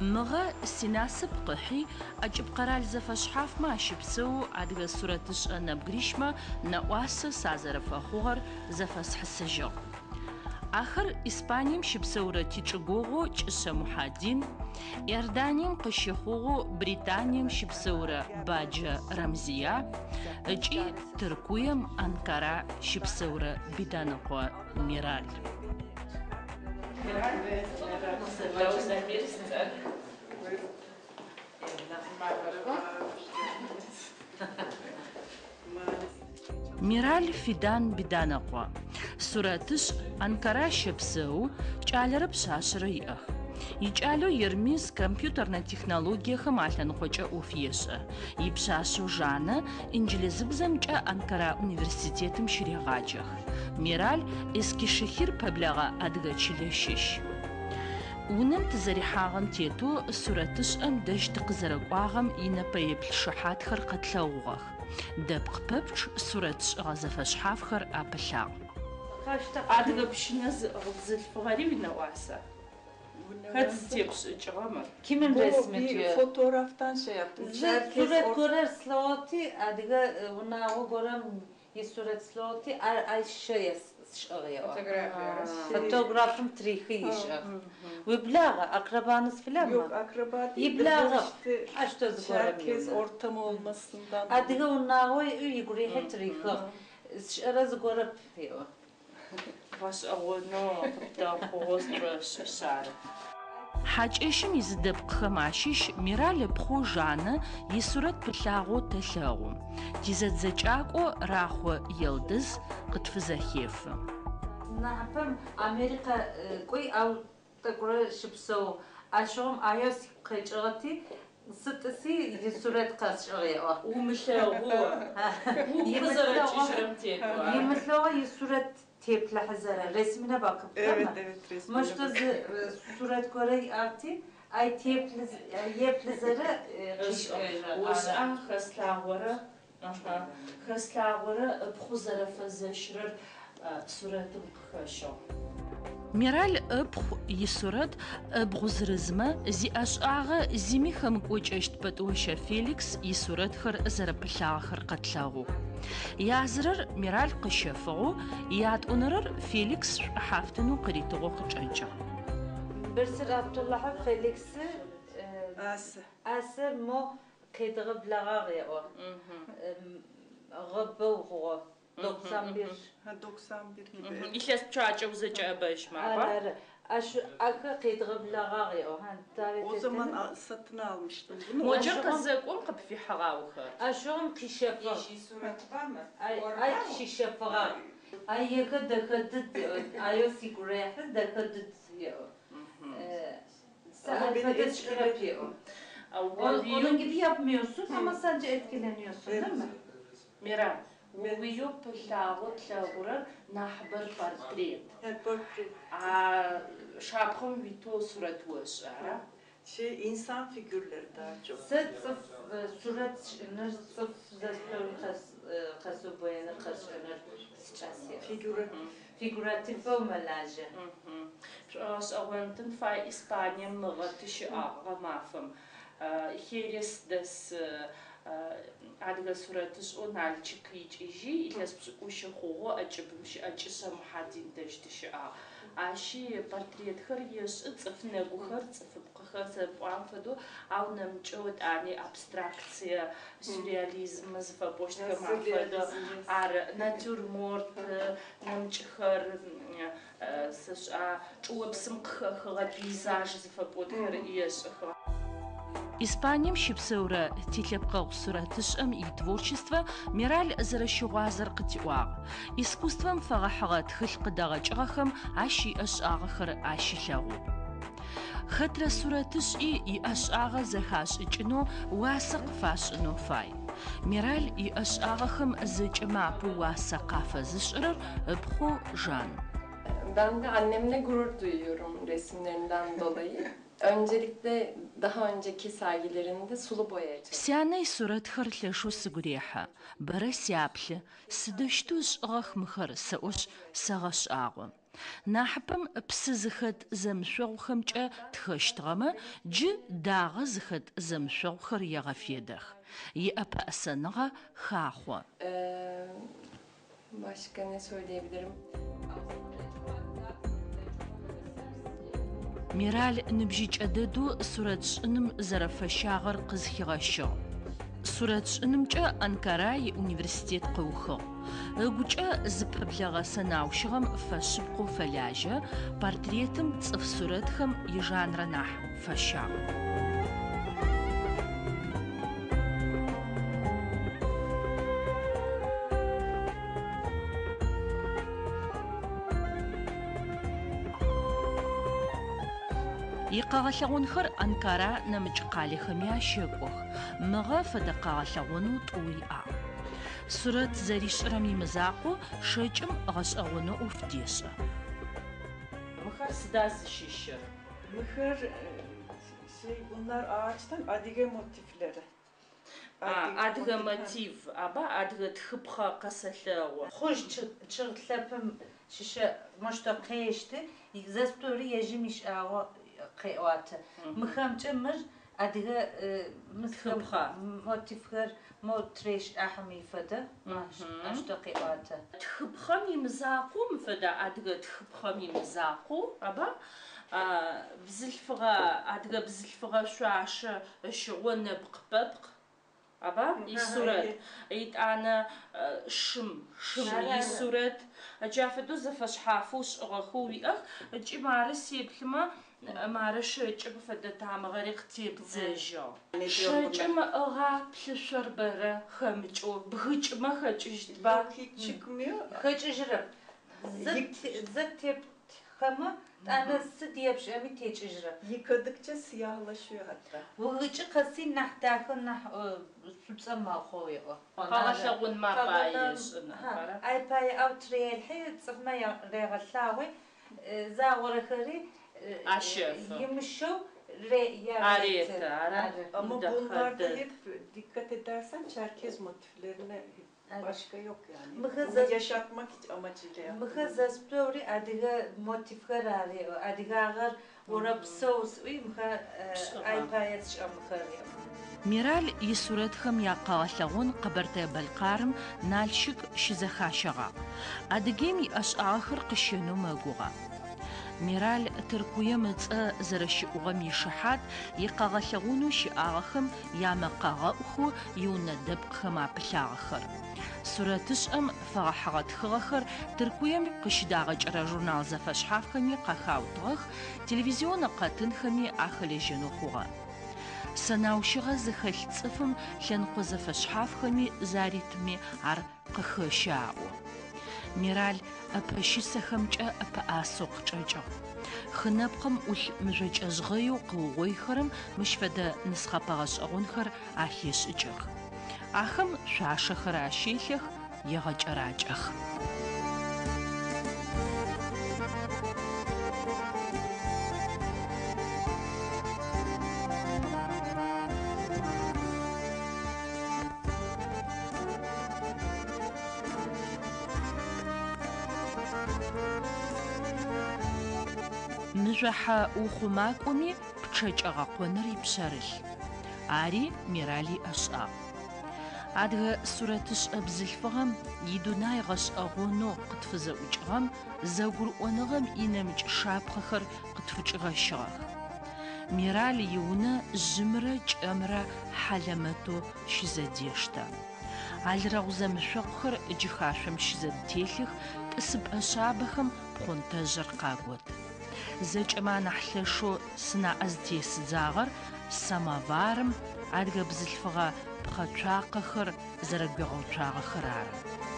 مغا سيناسب قحي أجب قرال زفشحاف ما شبسو عدغ سورتش أنا بغريشما نواس سازرف أخوغر زفس حسجو آخر إسبانيم شبسورة تيجوغو تشسا محادين إردانيم قشيخوغو بريطانيم شبسورة باجة رمزية أجي تركويم أنقرة شبسورة بدانقوة ميرال ميرال فيدان بدانقوة سورتش أنقرة شبسو جعلرب شاشري يجعلو يرميز كمبيوترنا تكنولوجيا خمالتن خوجة أوفيشة يبشاشو جانا إنجليز بزمجة أنقرة أونيفرسيتيتم شريغاجه ميرال إسكي شخير ببلغة أدغة چلشش ونم تزريحاغم تيتو سورتش أم دج تقزرقواغم إنا بيبل شحات خر قتلوغخ دبق ببش سورتش غزفش حاف خر أبلاغ أدغة بشنز غزل فغاري ونواسا Hadi ama. Kimin resmi diyor? Fotoğraftan şey yaptım. Suret görer sloti, adiga ona o görem suret sloti ay şey şağıyor. Fotoğrafım tarihi iş. Ve blaga akrabanız filan mı? Yok akraba değil. İblaga. İşte herkes ortamı olmasından. Adiga ona o yuguri tarihi. Şaraz görüp diyor. Vas ağını da xoğuz şar. Haçeşim izdeb xamaşiş Miral projane yisuret plağo telağo. Dizedzeçaqo raxo yıldız qıtfızahef. Napam Amerika koy av takura şıpso aşom ayos qeçati sıtısı yisuret qasşağıyor. Umuşağo. Yemesloğa yisuret tep lahzara resmine bakıp evet resmine. Maşta suret Kore arti ay tep yeplizara وشان خسلاورة خسلاورة بخزرة فزشرر صورة بخشوا ميرال أبخ يسورت بغزرزمة زي أشعاغ زيمي خمك وجهشت بتوشة فيليكس يسورت خر زربلاغ خر قتلاغو يازرر ميرال قشفغو ياد أونرر فيليكس حافتنو قريتغو خجاجا برسر عبد الله فيليكس أسر مو قيدغ بلاغ يا غبو 91 gibi. İhlas çağaca uzaca başma var. Aka qeydğıblağa ya o zaman satın almıştım bunu. Moca kazakon qıfi hağavxı. Aşığım kişefa. Yeşil surat var mı? Ay kişefa. Ay yaka dakadı ayo sigurayı dakadı ya. Sen beni çıkarıyor. Onun gibi yapmıyorsun ama sadece etkileniyorsun değil mi? Miran. ويو بلاغو تلاغورر نحبر portret. Portret. Şapkım vito surat was ara. İnsan figürleri daha çok. Surat sıf kasu boyanır kasınır sıçası. Figuratif olmalajı. Şos avantın fay İspanya mıgatı ağa mafım. Heres des Adga suratış o nalçık içici ilas uşu xoğu açıbımşı açısa muhadin deştişi aşi portret xır yeş tsıfne guxır tsıfıp qıxır sep'uam fedu au namç'ot ani abstraksiya sürrealizm zıfapoştka mafedu ar natürmort namç'xır sış'a ç'uepsım qıxığa peyzaj zıfapotxır yeş'xı Испанием щипсэурэ тилъэпкъэгъу сурэтышӏэм итворчество Мирал зэрэщыгъуазэр къытиӏуагъ. Искусством фэгъэхьыгъэ тхылъ къыдэгъэкӏыгъэхэм ащ иӏэшӏагъэхэр ащилъэгъу. Хэтрэ сурэтышӏи иӏэшӏагъэ зэхашӏыкӏынэу уасэ къыфашӏынэу фай. Мирал иӏэшӏагъэхэм зэкӏэмапэу уасэ къафэзышӏырэр ıpxhu Жан. Ben de annemle gurur duyuyorum resimlerinden dolayı. Öncelikle daha önceki sergilerinde sulu boyaya çalıştı. Сянай суретхэр лъэшэу сыгурехьы. Бэрэ сяплъы, сыдэущтэу сшӏыгъэх мыхэр сэӏущ сэгъэшӏагъо. Нахьыпэм псы зыхэт зэмышъогъухэмкӏэ тхэщтыгъэмэ, джы дагъэ зыхэт зэмышъогъухэр егъэфедэх. Иӏэпэӏэсэныгъэ хахъо. Başka ne söyleyebilirim? Мираль ныбжьыкӏэ дэду сурэт шӏыным зэрэфэщагъэр къызхигъэщыгъ. Сурэт шӏынымкӏэ Анкара иуниверситет къыухыгъ. Ыгукӏэ зыпэблэгъэ сэнаущыгъэм фэшъыпкъэу фэлажьэ, портретым цӏыф сурэтхэм ижанрэ нахь фэщагъ. Икъэгъэлъэгъунхэр Анкара нэмыкӏ къалэхэми ащэкӏох. Мыгъэ фэдэ къэгъэлъэгъунэу тӏу иӏагъ. Сурэт зэришӏырэм имызакъоу шэкӏым гъэшӏэгъонэу ӏоф дешӏэ. Мыхэр сыда зыщыщыр? Mıhır bunlar ağaçtan adige motifleri. Адыгэ мотив, аба адыгэ тхыпхъэ къэсэлъэгъо. Хъуж чъыгълъэпым щыщэ мыштэ къещты, зэспtori ежьым ишӏагъо къеӏуатэ. Мыхэмкӏэ мыр адыгэ Тхыпхъэ мотивхэр мотрэш ахьми фэдэ аштэ къеӏуатэ. Тхыпхъэм имызакъоу мыфэдэ адыгэ тхыпхъэм имызакъоу аба бзылъфыгъэ адыгэ бзылъфыгъэ шъуашэ щыгъо нэбгъ-пэбгъ аба исурэт итӏанэ шым исурэт джафэдэу зэфэшъхьафэу шӏыгъэхэу уиӏэх ыкӏи мары сеплъымэ мары шэкӏым фэдэ тамыгъэри къытебзэжьыгъ. Шэкӏым ыгъа плъышъор бэрэ хэмыкӏэу бгыкӏымэ хэкӏыжьтыба? Çıkmıyor. Хэкӏыжьырэп. Зэтептхэмэ тӏанэ сыд епшӏэми текӏыжьырэп. Yıkadıkça siyahlaşıyor hatta. Угыкӏы къэси нахь дахэ нахь шъуцӏэ мэхъоу еӏо. Къэгъэлъэгъун мапае шӏына. Ай пае ау трелхьи цӏыфмэ регъэлъагъуи заурэхэри Aşefı. Yumuşak Ariyeti. Ama bunlarda hep dikkat edersen Çerkez motiflerine başka yok yani. Bunu yaşatmak amacıyla yaptım. Mıhı zesptori adiga motifler arıyor. Adigalar orapsos uy mıhı aypayet şamıhır. Мираль исуретхэм якъэгъэлъэгъун Къэбэрдей-Балкарым Налшык щызэхащэгъа. Адыгейм иӏэшӏагъэхэр къыщэнэу мэгугъэ. Мираль Тыркуем ыцӏэ зэрэщыӏугъэм ишыхьат икъэгъэлъэгъунэу щыӏагъэхэм ямэкъэгъэӏухэу иунэ дэпкъхэм апылъагъэхэр. Сурэтышӏэм фэгъэхьыгъэ тхыгъэхэр Тыркуем къыщыдагъэкӏэрэ журнал зэфэшъхьафхэми къэхаутыгъэх, телевизионнэ къэтынхэми ахэлэжьэнэу хъугъэ. Сэнаущыгъэ зыхэлъ цӏыфым лъэныкъо зэфэшъхьафхэми заритми ар къыхэщаӏо. Мираль ӏэпэщысэхэмкӏэ ӏэпыӏасэу къычӏэкӏыгъ. Хынэпкъым ӏулъ мыжъокӏэжъыгъэеу къыугъоихэрэм мыщ фэдэ нысхъапэ гъэшӏэгъонхэр ахешӏыкӏыгъ. Ахэм шъуашэхэр ащелъэх, егъэкӏэракӏэх. Мыжъохьэ ухъумакӏоми пчъэкӏэгъэкъоныр ипшъэрылъ. Ари Мирали ӏэшӏагъ. Адыгэ сурэтышӏэ бзылъфыгъэм идунай гъэшӏэгъонэу къытфызэӏукӏыгъэм зэгурыӏоныгъэм инэмыкӏ шапхъэхэр къытфыкӏыгъэщыгъэх. Мирал иунэ жьымрэ кӏэмрэ хьалэмэтэу щызэдештэ. Алырэгъу зэмышъогъухэр джыхашъом щызэдытелъых, тӏысыпӏэ шъабэхэм пхъонтэжъыр къагот. Зэкӏэмэ анахь лъэшэу сынаӏэ зытесыдзагъэр самоварым адыгэ бзылъфыгъэ пхъэцуакъэхэр зэрэгуегъэуцуагъэхэр ары.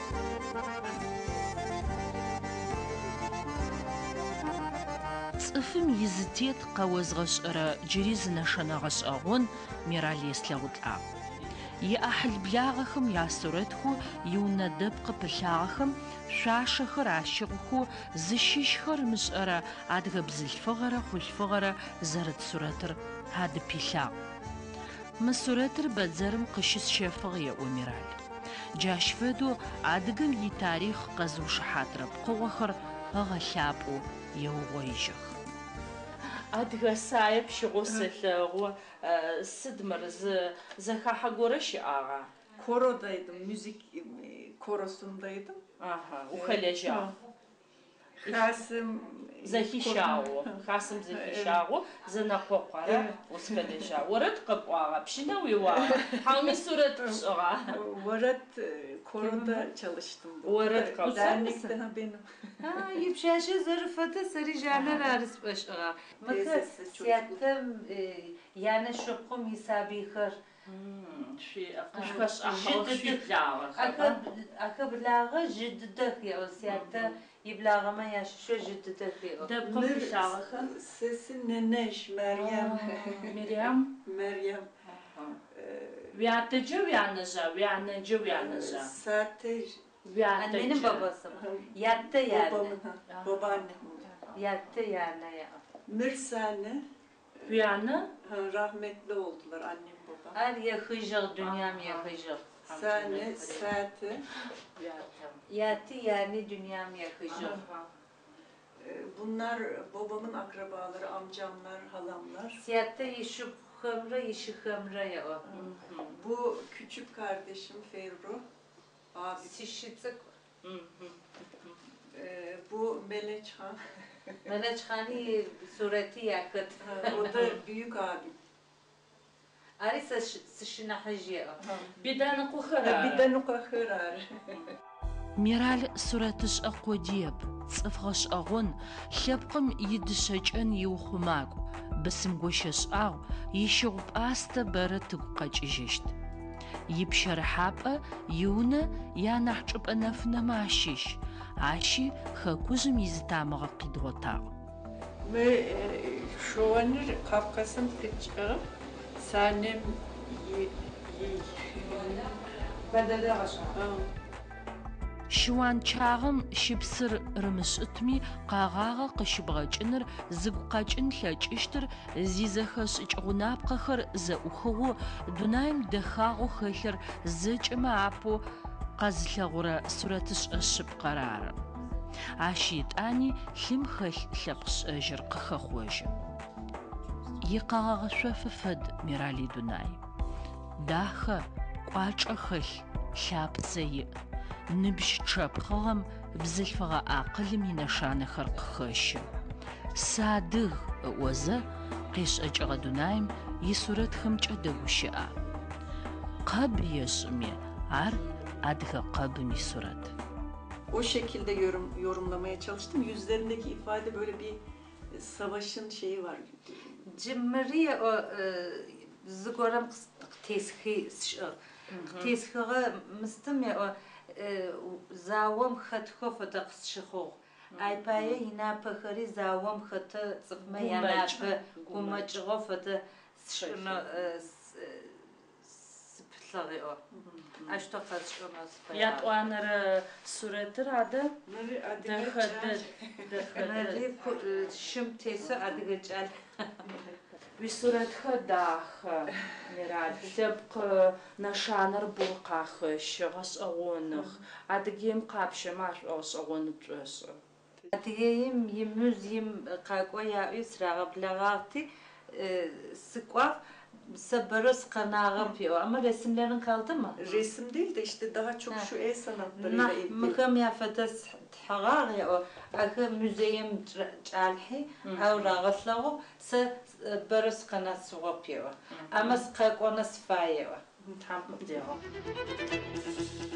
Цӏыфым изытет къэозгъэшӏэрэ джыри зынэшэнэ гъэшӏэгъон Мирал еслъэгъулӏагъ. иӏахьыл благъэхэм я сурэтху иунэ дэпкъ пылъагъэхэм шъуашэхэр ащыгъхэу зыщыщхэр мышӏэрэ адыгэ бзылъфыгъэрэ хъулъфыгъэрэ зэрыт сурэтыр адыпилъагъ. Мы сурэтыр бэдзэрым къыщысщэфыгъ еӏо Мираль. Джащ фэдэу адыгэм итарихъ къэзыушыхьатрэ пкъыгъохэр ыгъэлъапӏэу еугъоижьых. Адыгэ сае пщыгъо сэлъэгъу сыд мыр зэхахьэ горэ щыӏагъа? Korodaydım, müzik korosundaydım. Aha, uxэлэжьагъ. Xasım Зэхищагъо, хасым зэхищагъо, зэнэкъокъорэ усхэлэжьагъ. Орэд къэпӏуагъа, пщынэу уиуагъа, хьауми сурэт пшӏыгъа. Orat koroda çalıştım. Orat kapsam Dernekte benim. Yipşaşı zarıfatı sarı janlar arası başığa. Mıkı siyattım yani şokum hisabihır. Akablağı jiddık ya o siyatta iblağıma yaşıyor jiddık ya o. Sesi Neneş, Meryem. Meryem. Viyatıcı viyanıcı. Saatej. Annenin babası mı? Yattı yani. Babamın, babaannem. Yattı yani ya. Mirsane. Viyanı? Rahmetli oldular annem babam. Her yakıcık dünyam yakıcık. Sane, saati. Yattı yani dünyam yakıcık. Bunlar babamın akrabaları, amcamlar, halamlar. Siyatta işi hımra ya o. Bu küçük kardeşim Ferru. Abi. Sişitsik. Bu Meleçhan. Meleçhan'ı sureti yakıt. O da büyük abim. Arisa sışına hıcıya. Bidanı kuhara. Bidanı kuhara. Мираль сурэтышӏэ къодиеп, цӏыфгъэшӏэгъон, лъэпкъым идышъэкӏэн иухъумакӏу, бысым гощэшӏагъ, ищыгъу пӏастэ бэрэ тыгу къэкӏыжьыщт. Ипщэрыхьапӏэ иунэ янахь чӏыпӏэ нэфынэмэ ащыщ, ащи хэкужъым изытамыгъэ къидгъотагъ. Мы шоуаныр Кавказым тыкӏы, санем Щыуан чагъым щыпсыр рымышӏытми къагъагъэ къыщыбгъэкӏыныр зыгу къэкӏын лъэкӏыщтыр зизэхэшӏыкӏ гъунапкъэхэр зэӏухыгъэу дунаим дэхагъэу хэлъыр зэкӏэмэ апэу къэзылъэгъурэ сурэтышӏэ шъыпкъэр ары. Ащ итӏани лъым хэлъ лъэпкъ шӏэжьыр къыхэхъожьы. Икъэгъэгъэшъофы фэд Мирали Дунай. Дахэ, кӏуачӏэ хэлъ, лъапцэ иӏ. Ныбжь чъэпхъыгъэм бзылъфыгъэ акъылым инэшанэхэр къыхэщы. Садыг ыӏозэ къешӏэкӏыгъэ дунаим исуретхэмкӏэ дэгу щыӏа. Къэб ешӏыми ар адыгэ къэбым исурет. O şekilde yorumlamaya çalıştım. Yüzlerindeki ifade böyle bir savaşın şeyi var. Cimriye o zıgoram teski teskiğe mıstem ya o zavam xatxo fıda qısşıxo. Aypaye yina pıxırı zavam xatı sıfma yanapı kumaçığı fıda şunu sıpıtlağı o. Aşta qasşıqmas. Yat'uanır suretır adı? Nari şım tesi adıgıcal. Висуретхэ дахэ, Мираль, лъэпкъ нэшанэр бгъу къахыщы, гъэшӏэгъоных. Адыгеим къапщэмэ ашӏогъэшӏэгъоны пшӏэшӏы. Адыгеим имуз им къакӏо яӏуи срагъэблэгъагъти sık'uaf sabırız kanağım diyor ama resimlerin kaldı mı? Resim değil de işte daha çok şu el sanatlarıyla ilgili. Mıkım yafadas tağır ya o akı müzeyim çalhi av rağıslağı se barız kanası yapıyor ama sıkak ona sıfayıyor. Tam diyor.